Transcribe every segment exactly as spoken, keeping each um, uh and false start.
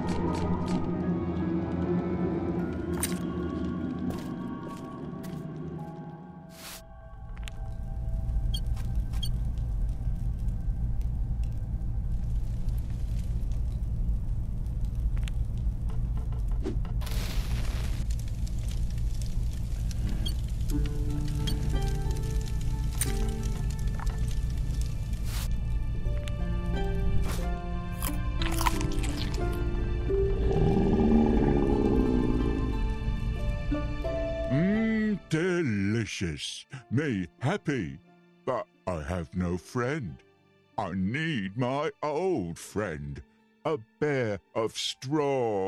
Delicious. Me happy. But I have no friend. I need my old friend, a bear of straw.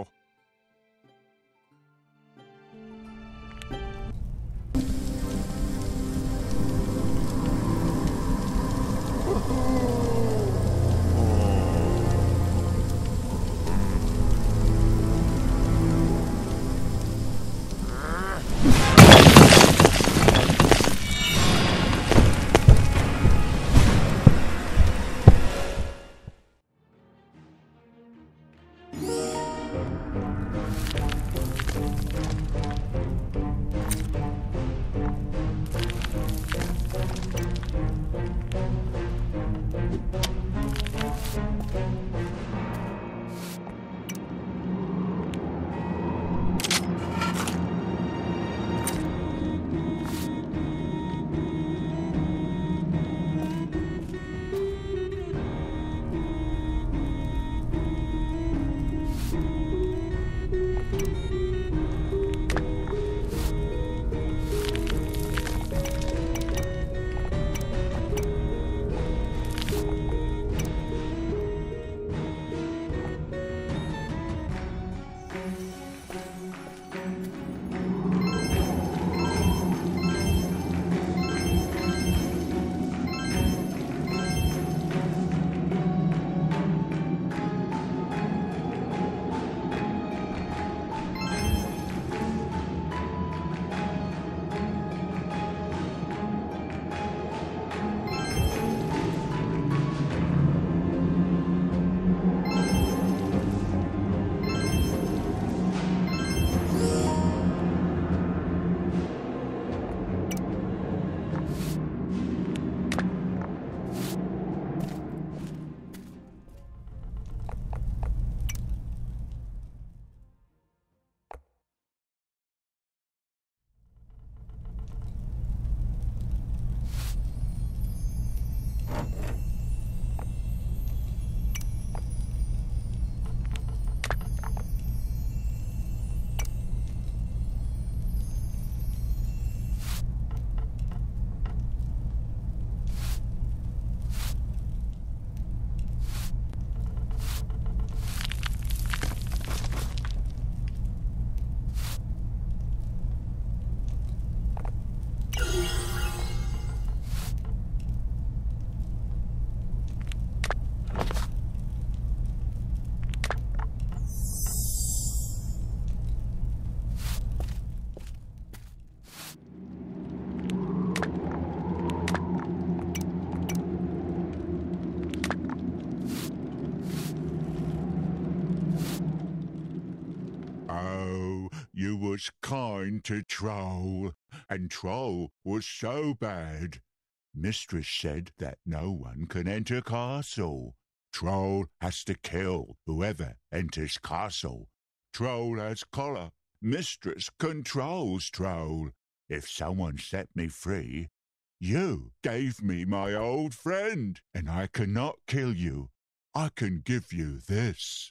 You was kind to Troll, and Troll was so bad. Mistress said that no one can enter castle. Troll has to kill whoever enters castle. Troll has collar. Mistress controls Troll. If someone set me free, you gave me my old friend, and I cannot kill you. I can give you this.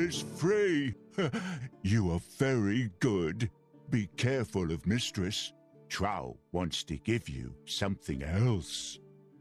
is free. You are very good. Be careful of Mistress. Troll wants to give you something else.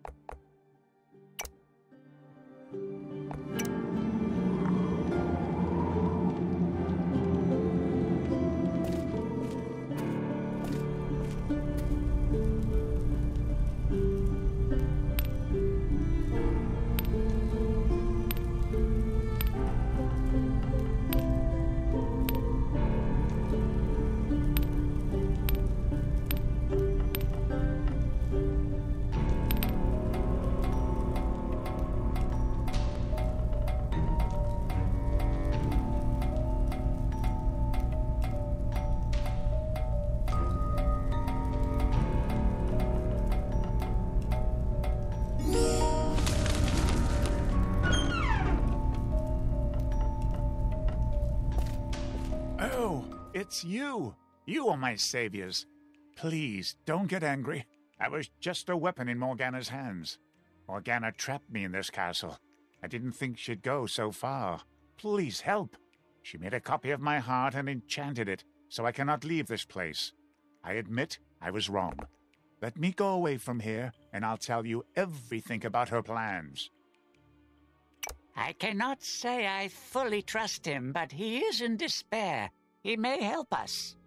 It's you. You are my saviors. Please, don't get angry. I was just a weapon in Morgana's hands. Morgana trapped me in this castle. I didn't think she'd go so far. Please help. She made a copy of my heart and enchanted it, so I cannot leave this place. I admit I was wrong. Let me go away from here, and I'll tell you everything about her plans. I cannot say I fully trust him, but he is in despair. He may help us.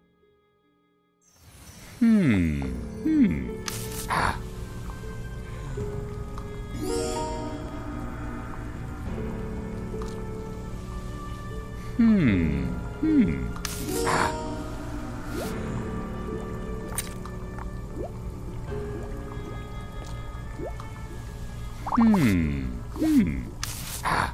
Hmm. Hmm. Ah. Hmm. Hmm. Ah. Hmm. Hmm. Ah.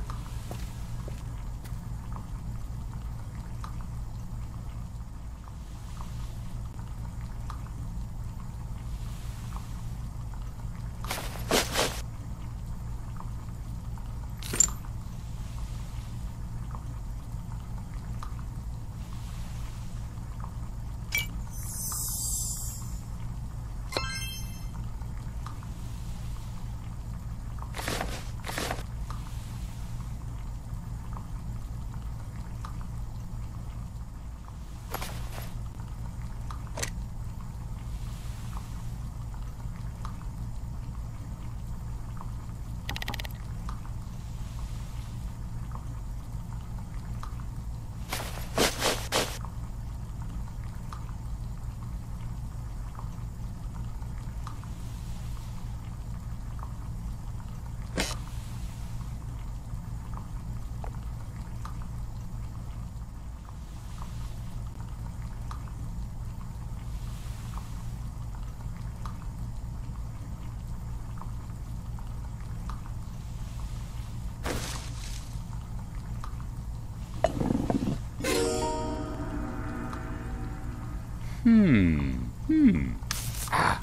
Hmm. Hmm. Ah.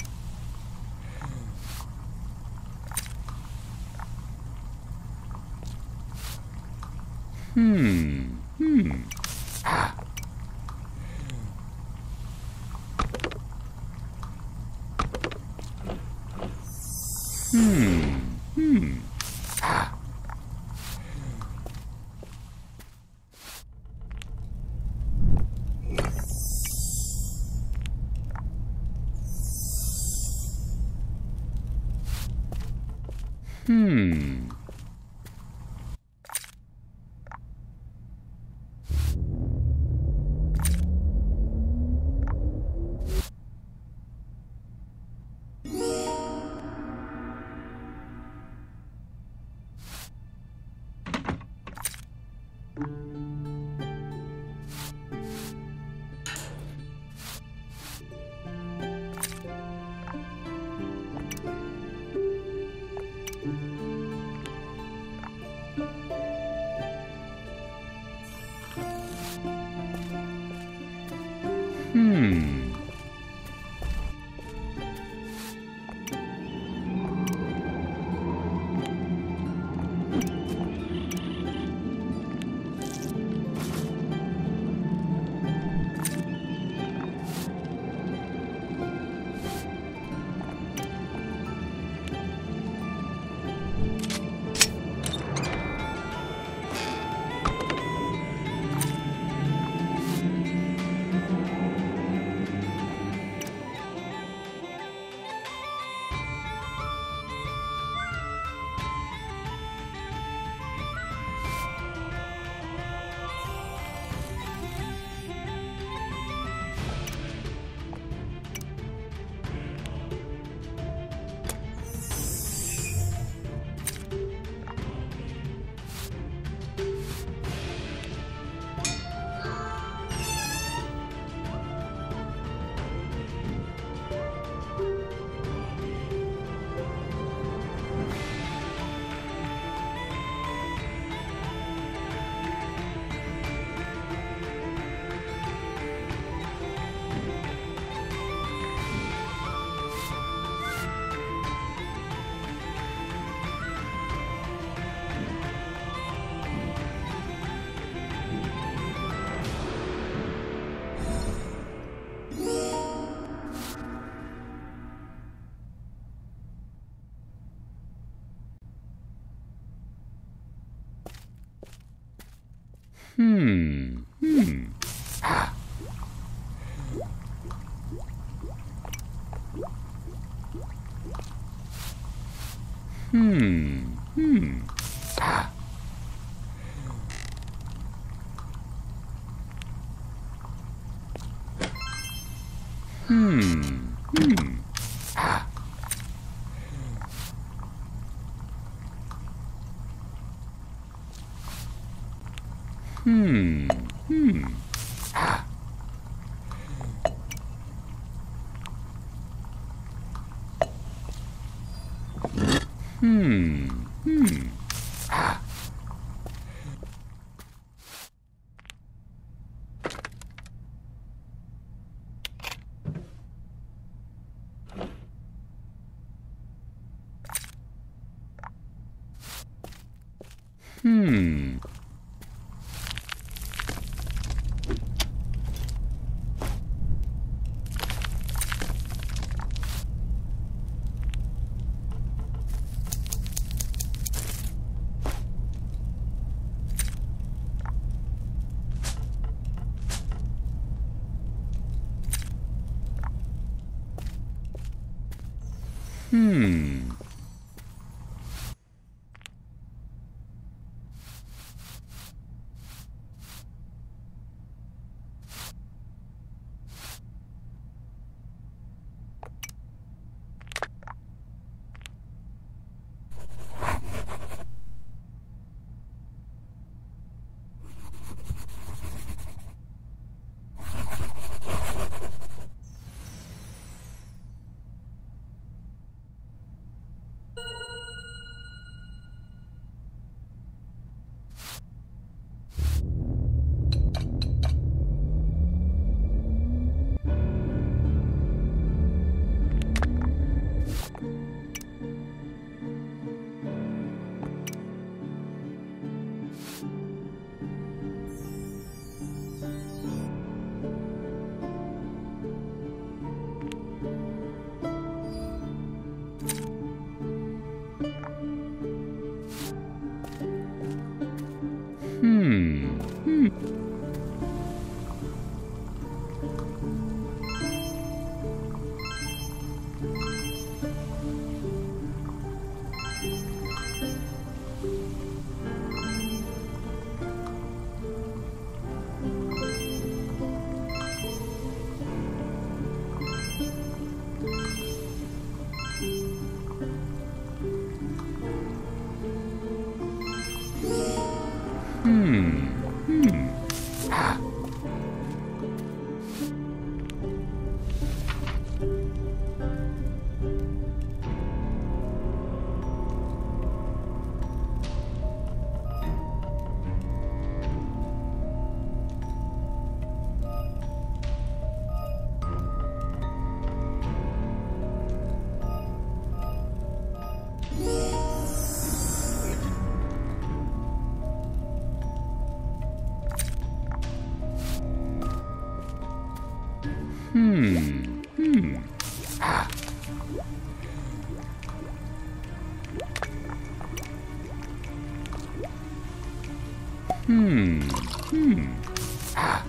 Hmm. Hmm. Ah. Hmm. Hmm. Ah. Hmm. Hmm. Hmm. Ah. Hmm. Hmm. Ah. Hmm. Hmm. Ah. Hmm. Hmm. Ah. Hmm. Hmm. Hmm. Hmm. Hmm. Hmm. Ah. Hmm. Hmm. Ah. Hmm. Hmm. Ah.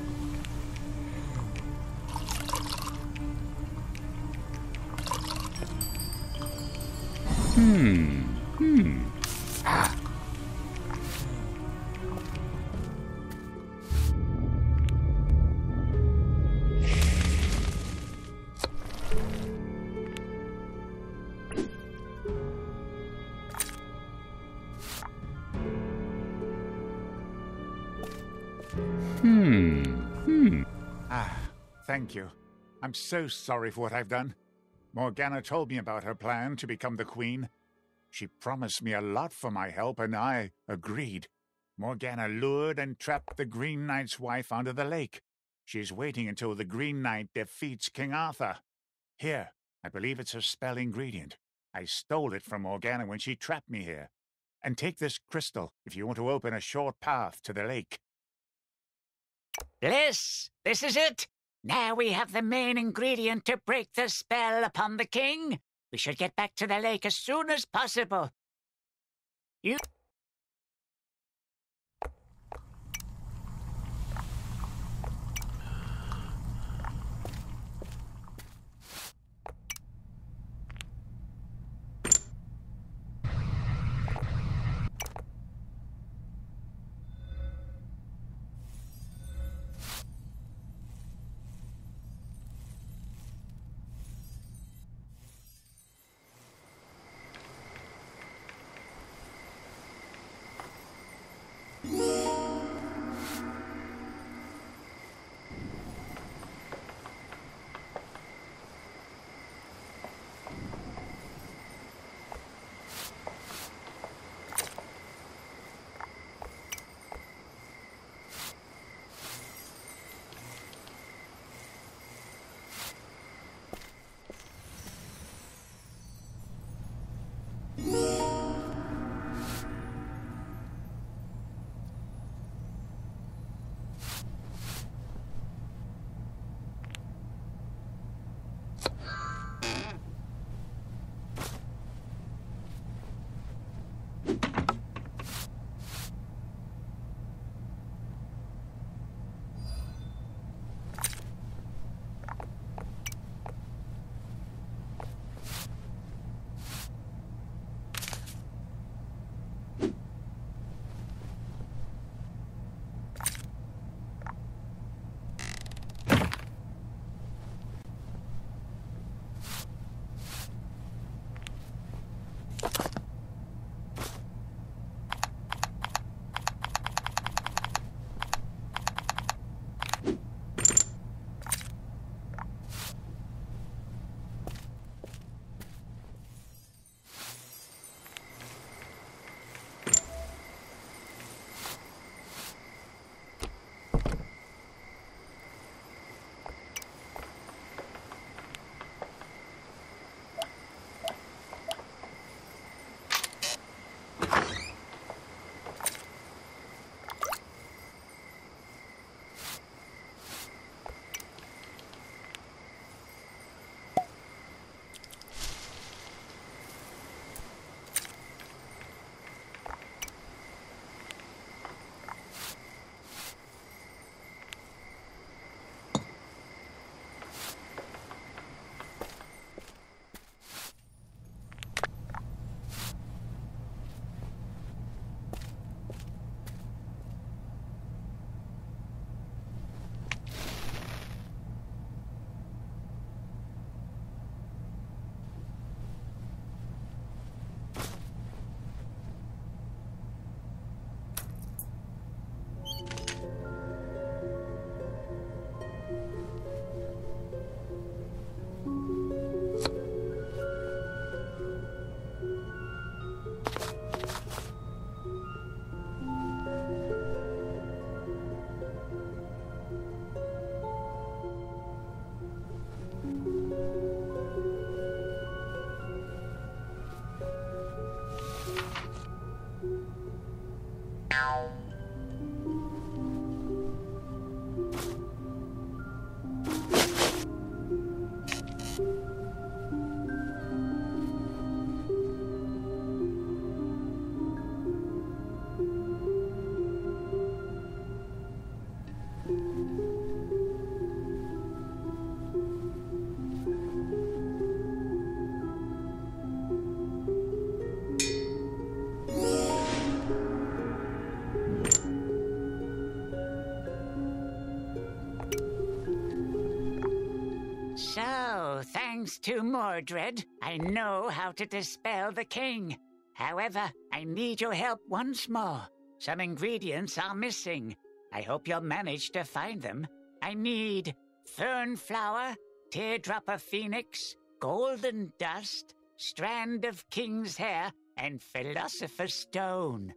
Hmm. Hmm. Ah. Hmm. Hmm. Ah, thank you. I'm so sorry for what I've done. Morgana told me about her plan to become the queen. She promised me a lot for my help, and I agreed. Morgana lured and trapped the Green Knight's wife under the lake. She's waiting until the Green Knight defeats King Arthur. Here, I believe it's a spell ingredient. I stole it from Morgana when she trapped me here. And take this crystal if you want to open a short path to the lake. Bliss, this is it. Now we have the main ingredient to break the spell upon the king. We should get back to the lake as soon as possible. You... So, thanks to Mordred, I know how to dispel the king. However, I need your help once more. Some ingredients are missing. I hope you'll manage to find them. I need fern flower, teardrop of phoenix, golden dust, strand of king's hair, and philosopher's stone.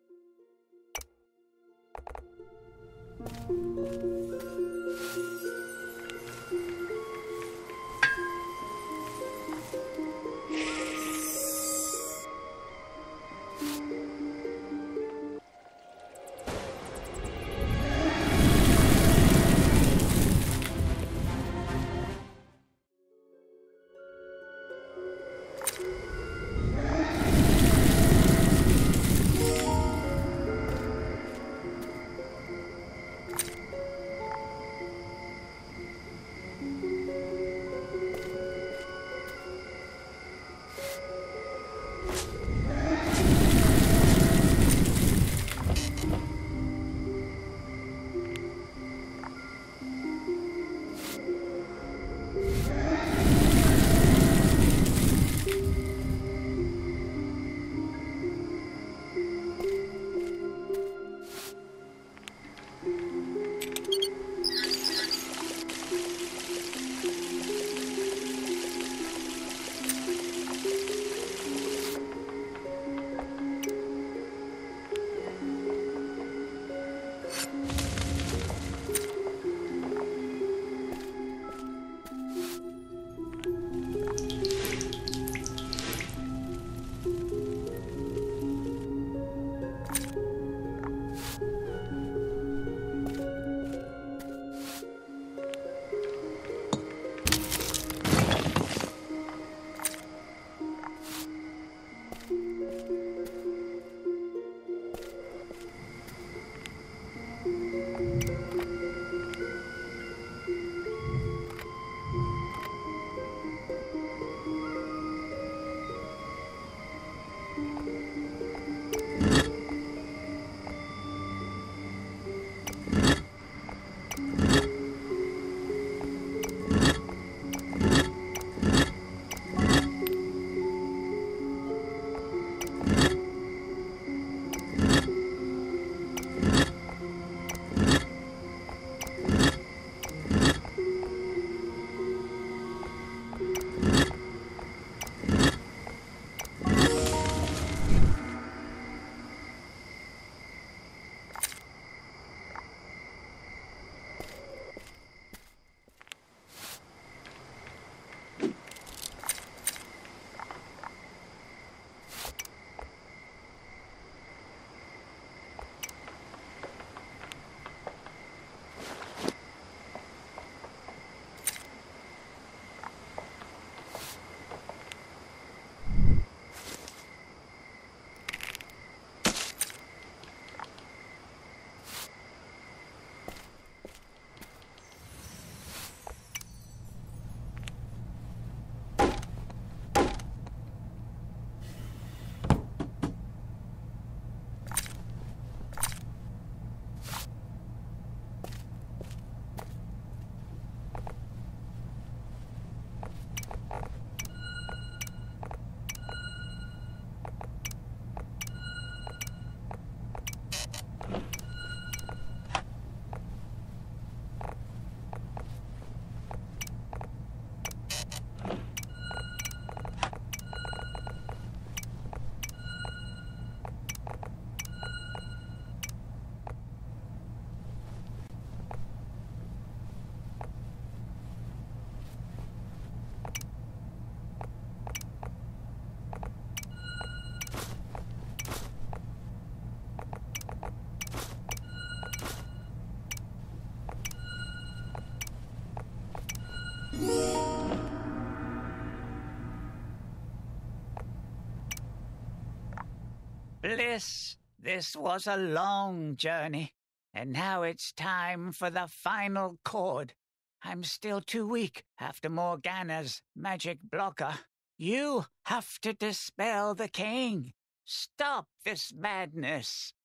Bliss, this was a long journey, and now it's time for the final chord. I'm still too weak after Morgana's magic blocker. You have to dispel the king. Stop this madness.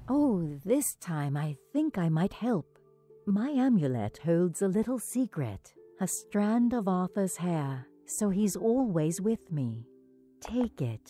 Oh, this time I think I might help. My amulet holds a little secret, a strand of Arthur's hair, so he's always with me. Take it.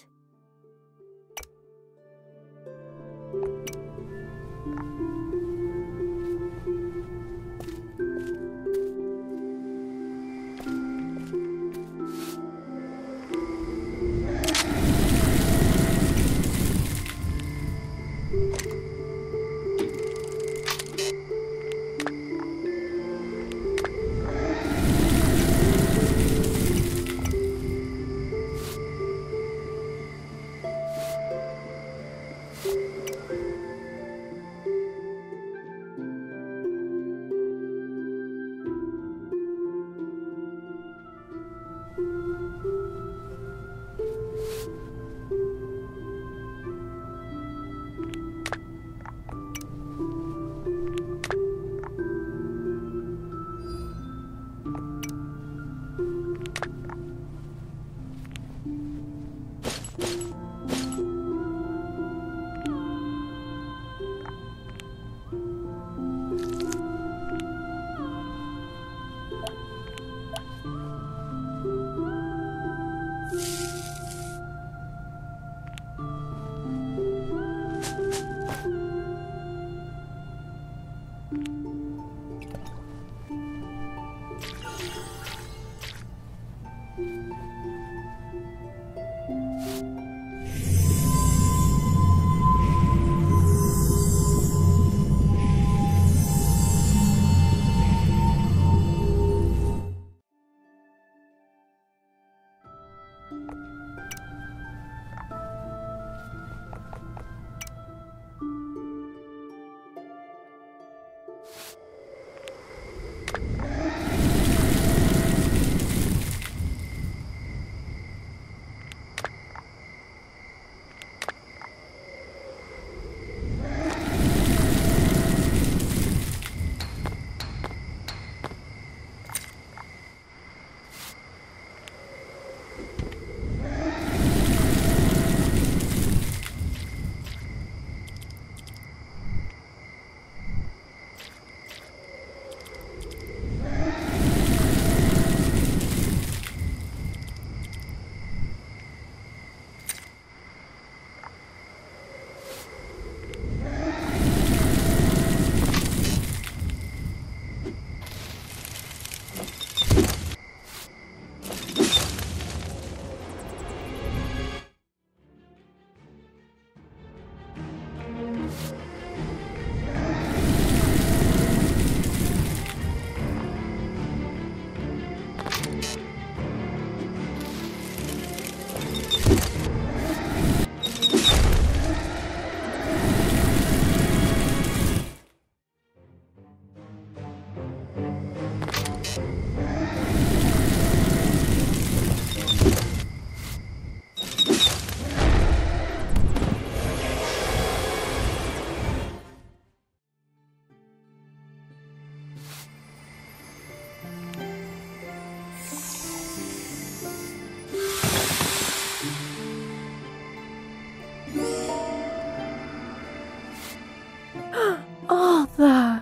Arthur!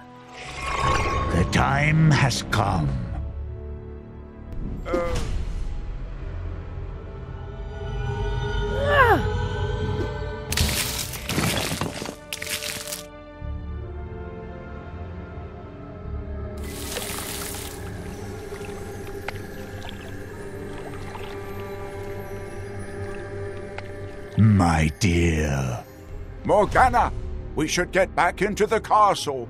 The time has come. Uh... Ah! My dear. Morgana! We should get back into the castle.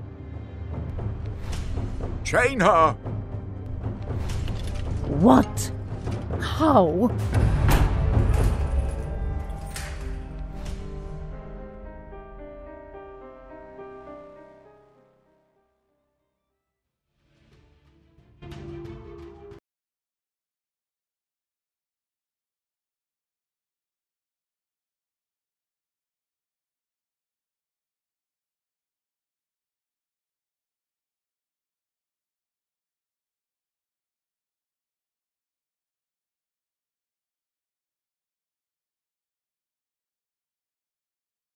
Chain her! What? How?